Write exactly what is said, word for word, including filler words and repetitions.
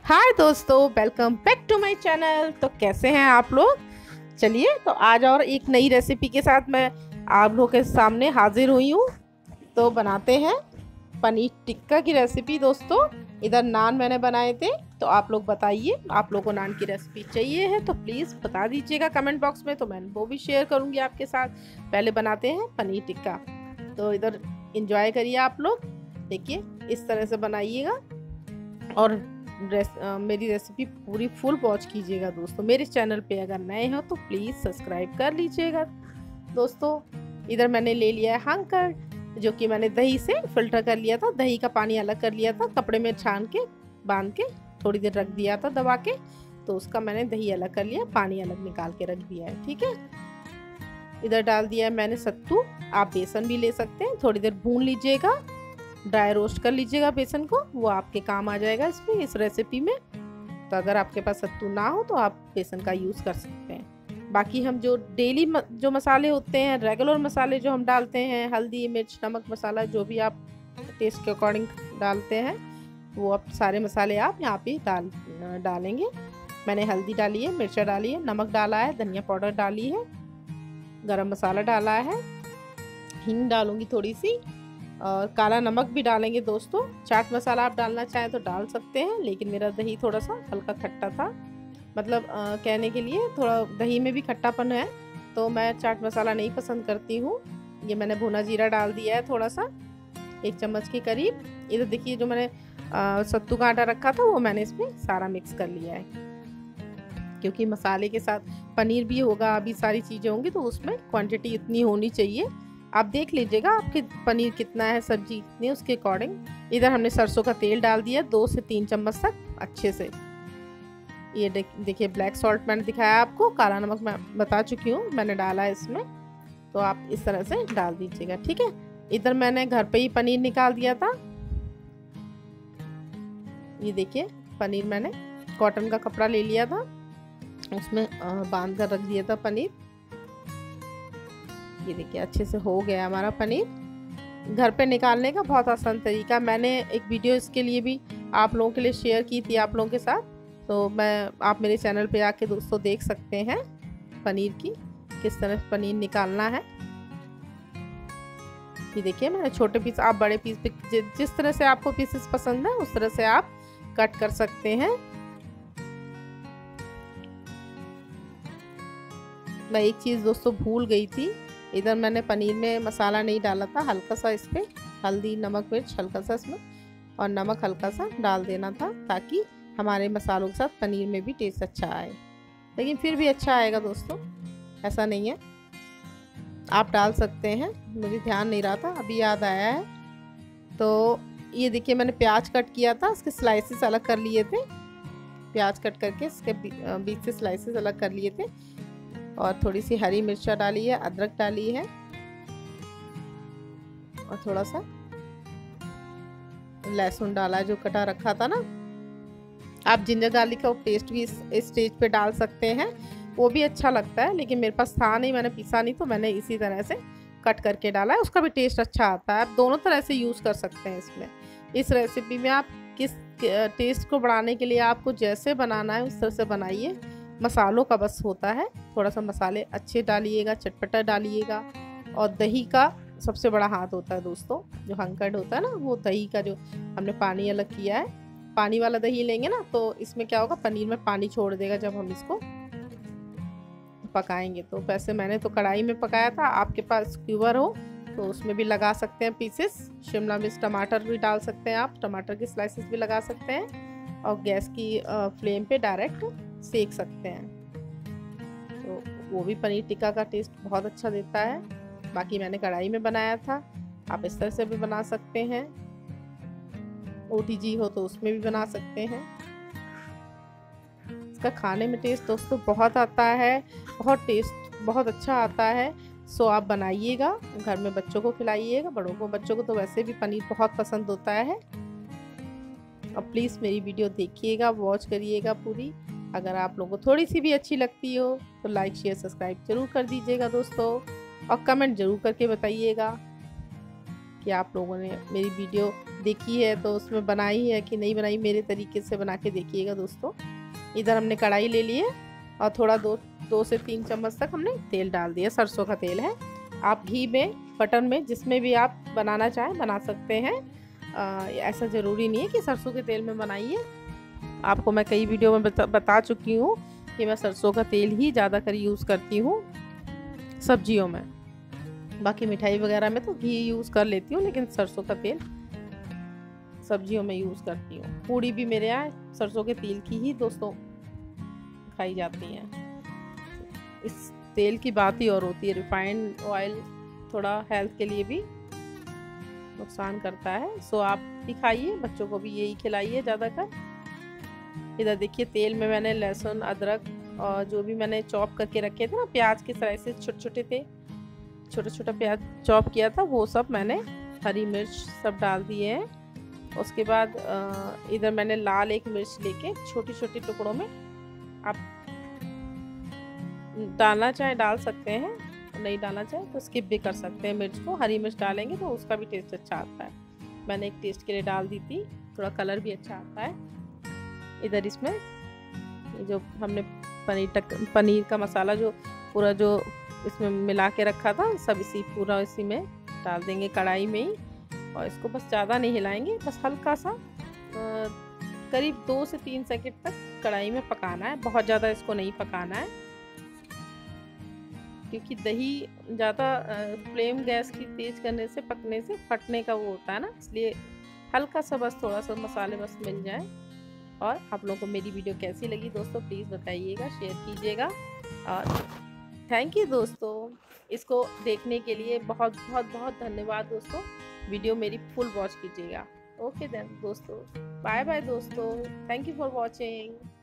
हाय दोस्तों, welcome back to my channel. तो कैसे हैं आप लोग। चलिए तो आज और एक नई रेसिपी के साथ मैं आप लोगों के सामने हाजिर हुई हूँ। तो बनाते हैं पनीर टिक्का की रेसिपी। दोस्तों इधर नान मैंने बनाए थे, तो आप लोग बताइए आप लोगों को नान की रेसिपी चाहिए है तो प्लीज़ बता दीजिएगा कमेंट बॉक्स में, तो मैं वो भी शेयर करूँगी आपके साथ। पहले बनाते हैं पनीर टिक्का, तो इधर इंजॉय करिए आप लोग। देखिए इस तरह से बनाइएगा और रेस, आ, मेरी रेसिपी पूरी फुल वॉच कीजिएगा। दोस्तों मेरे चैनल पे अगर नए हो तो प्लीज़ सब्सक्राइब कर लीजिएगा। दोस्तों इधर मैंने ले लिया है हंकर, जो कि मैंने दही से फिल्टर कर लिया था। दही का पानी अलग कर लिया था, कपड़े में छान के बांध के थोड़ी देर रख दिया था दबा के, तो उसका मैंने दही अलग कर लिया, पानी अलग निकाल के रख दिया है। ठीक है, इधर डाल दिया है मैंने सत्तू। आप बेसन भी ले सकते हैं, थोड़ी देर भून लीजिएगा, ड्राई रोस्ट कर लीजिएगा बेसन को, वो आपके काम आ जाएगा इसमें इस रेसिपी में। तो अगर आपके पास सत्तू ना हो तो आप बेसन का यूज़ कर सकते हैं। बाकी हम जो डेली म, जो मसाले होते हैं, रेगुलर मसाले जो हम डालते हैं, हल्दी मिर्च नमक मसाला, जो भी आप टेस्ट के अकॉर्डिंग डालते हैं, वो आप सारे मसाले आप यहाँ पे डाल डालेंगे। मैंने हल्दी डाली है, मिर्चा डाली है, नमक डाला है, धनिया पाउडर डाली है, गरम मसाला डाला है, हींग डालूंगी थोड़ी सी, और काला नमक भी डालेंगे। दोस्तों चाट मसाला आप डालना चाहें तो डाल सकते हैं, लेकिन मेरा दही थोड़ा सा हल्का खट्टा था, मतलब आ, कहने के लिए थोड़ा दही में भी खट्टापन है, तो मैं चाट मसाला नहीं पसंद करती हूँ। ये मैंने भुना जीरा डाल दिया है थोड़ा सा, एक चम्मच के करीब। इधर देखिए जो मैंने सत्तू का आटा रखा था वो मैंने इसमें सारा मिक्स कर लिया है, क्योंकि मसाले के साथ पनीर भी होगा, अभी सारी चीज़ें होंगी, तो उसमें क्वांटिटी इतनी होनी चाहिए। आप देख लीजिएगा आपके पनीर कितना है, सब्जी कितनी, उसके अकॉर्डिंग। इधर हमने सरसों का तेल डाल दिया दो से तीन चम्मच तक अच्छे से। ये देखिए ब्लैक सॉल्ट मैंने दिखाया आपको, काला नमक मैं बता चुकी हूँ मैंने डाला है इसमें, तो आप इस तरह से डाल दीजिएगा। ठीक है, इधर मैंने घर पे ही पनीर निकाल दिया था। ये देखिए पनीर मैंने कॉटन का कपड़ा ले लिया था, उसमें बांध कर रख दिया था पनीर। ये देखिए अच्छे से हो गया हमारा पनीर। घर पे निकालने का बहुत आसान तरीका, मैंने एक वीडियो इसके लिए भी आप लोगों के लिए शेयर की थी आप लोगों के साथ, तो मैं आप मेरे चैनल पे आके दोस्तों देख सकते हैं पनीर की किस तरह पनीर निकालना है। ये देखिए मैंने छोटे पीस, आप बड़े पीस पे जिस तरह से आपको पीसेस पसंद है उस तरह से आप कट कर सकते हैं। मैं एक चीज़ दोस्तों भूल गई थी, इधर मैंने पनीर में मसाला नहीं डाला था, हल्का सा इस पर हल्दी नमक मिर्च हल्का सा इसमें, और नमक हल्का सा डाल देना था, ताकि हमारे मसालों के साथ पनीर में भी टेस्ट अच्छा आए। लेकिन फिर भी अच्छा आएगा दोस्तों, ऐसा नहीं है, आप डाल सकते हैं, मुझे ध्यान नहीं रहा था अभी याद आया है। तो ये देखिए मैंने प्याज कट किया था, उसके स्लाइसेस अलग कर लिए थे, प्याज कट करके इसके बीच से स्लाइसेस अलग कर लिए थे, और थोड़ी सी हरी मिर्चा डाली है, अदरक डाली है, और थोड़ा सा लहसुन डाला जो कटा रखा था ना। आप जिंजर गार्लिक का पेस्ट भी इस स्टेज पे डाल सकते हैं, वो भी अच्छा लगता है, लेकिन मेरे पास था नहीं, मैंने पीसा नहीं, तो मैंने इसी तरह से कट करके डाला है, उसका भी टेस्ट अच्छा आता है। आप दोनों तरह से यूज़ कर सकते हैं इसमें। इस रेसिपी में आप किस टेस्ट को बढ़ाने के लिए आपको जैसे बनाना है उस तरह से बनाइए, मसालों का बस होता है, थोड़ा सा मसाले अच्छे डालिएगा, चटपटा डालिएगा, और दही का सबसे बड़ा हाथ होता है दोस्तों, जो हंकर्ड होता है ना, वो दही का जो हमने पानी अलग किया है, पानी वाला दही लेंगे ना, तो इसमें क्या होगा, पनीर में पानी छोड़ देगा जब हम इसको पकाएंगे। तो वैसे मैंने तो कढ़ाई में पकाया था, आपके पास स्क्यूवर हो तो उसमें भी लगा सकते हैं पीसेस। शिमला मिर्च टमाटर भी डाल सकते हैं आप, टमाटर के स्लाइसेस भी लगा सकते हैं, और गैस की फ्लेम पे डायरेक्ट सेक सकते हैं, तो वो भी पनीर टिक्का का टेस्ट बहुत अच्छा देता है। बाकी मैंने कढ़ाई में बनाया था, आप इस तरह से भी बना सकते हैं, ओटीजी हो तो उसमें भी बना सकते हैं। इसका खाने में टेस्ट दोस्तों बहुत आता है, बहुत टेस्ट बहुत अच्छा आता है। सो आप बनाइएगा, घर में बच्चों को खिलाइएगा, बड़ों को, बच्चों को तो वैसे भी पनीर बहुत पसंद होता है। और प्लीज़ मेरी वीडियो देखिएगा, वॉच करिएगा पूरी। अगर आप लोगों को थोड़ी सी भी अच्छी लगती हो तो लाइक शेयर सब्सक्राइब जरूर कर दीजिएगा दोस्तों, और कमेंट ज़रूर करके बताइएगा कि आप लोगों ने मेरी वीडियो देखी है तो उसमें बनाई है कि नहीं बनाई, मेरे तरीके से बना के देखिएगा दोस्तों। इधर हमने कढ़ाई ले ली है और थोड़ा दो दो से तीन चम्मच तक हमने तेल डाल दिया, सरसों का तेल है। आप घी में, बटर में, जिसमें भी आप बनाना चाहें बना सकते हैं। आ, ऐसा ज़रूरी नहीं है कि सरसों के तेल में बनाइए। आपको मैं कई वीडियो में बता, बता चुकी हूँ कि मैं सरसों का तेल ही ज़्यादातर यूज़ करती हूँ सब्जियों में। बाकी मिठाई वगैरह में तो घी यूज़ कर लेती हूँ, लेकिन सरसों का तेल सब्जियों में यूज़ करती हूँ। पूड़ी भी मेरे यहाँ सरसों के तेल की ही दोस्तों खाई जाती हैं। इस तेल की बात ही और होती है। रिफाइंड ऑयल थोड़ा हेल्थ के लिए भी नुकसान करता है, सो आप भी खाइए, बच्चों को भी यही खिलाइए ज़्यादातर। इधर देखिए तेल में मैंने लहसुन, अदरक और जो भी मैंने चॉप करके रखे थे ना, प्याज के स्लाइसेस छोटे छोटे थे, छोटा छोटा प्याज चॉप किया था, वो सब मैंने, हरी मिर्च सब डाल दिए हैं। उसके बाद इधर मैंने लाल एक मिर्च लेके छोटी छोटी टुकड़ों में, आप डालना चाहे डाल सकते हैं, नहीं डालना चाहे तो स्किप भी कर सकते हैं मिर्च को। हरी मिर्च डालेंगे तो उसका भी टेस्ट अच्छा आता है। मैंने एक टेस्ट के लिए डाल दी थी, थोड़ा कलर भी अच्छा आता है। इधर इसमें जो हमने पनीर टक पनीर का मसाला जो पूरा जो इसमें मिला के रखा था, सब इसी पूरा इसी में डाल देंगे कढ़ाई में ही। और इसको बस ज़्यादा नहीं हिलाएंगे, बस हल्का सा करीब दो से तीन सेकंड तक कढ़ाई में पकाना है। बहुत ज़्यादा इसको नहीं पकाना है, क्योंकि दही ज़्यादा फ्लेम गैस की तेज़ करने से, पकने से फटने का वो होता है ना, इसलिए हल्का सा बस थोड़ा सा मसाले बस मिल जाए। और आप लोगों को मेरी वीडियो कैसी लगी दोस्तों प्लीज़ बताइएगा, शेयर कीजिएगा। और थैंक यू दोस्तों, इसको देखने के लिए बहुत बहुत बहुत धन्यवाद दोस्तों। वीडियो मेरी फुल वॉच कीजिएगा। ओके देन दोस्तों, बाय बाय दोस्तों, थैंक यू फॉर वॉचिंग।